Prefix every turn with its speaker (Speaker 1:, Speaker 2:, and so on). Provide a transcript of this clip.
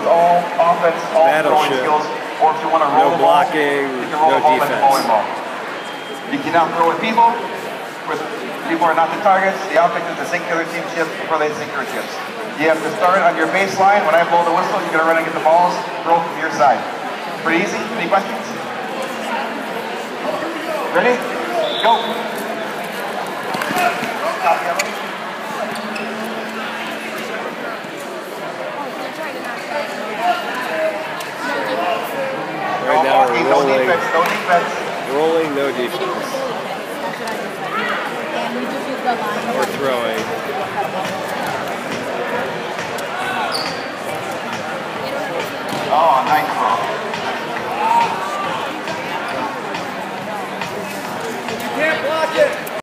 Speaker 1: it's all offense, all throwing skills. Or if you want to roll the ball,
Speaker 2: blocking,
Speaker 1: you can roll the ball like a bowling ball. You cannot throw with people. People are not the targets. The object is to sink the other team's chips before they sink your chips. You have to start on your baseline. When I blow the whistle, you're going to run and get the balls, throw from your side. Pretty easy. Any questions? Ready? Go.
Speaker 2: Right now we're rolling.
Speaker 1: No defense, no defense.
Speaker 2: Rolling, no defense. Or throwing.
Speaker 1: Oh, nice throw.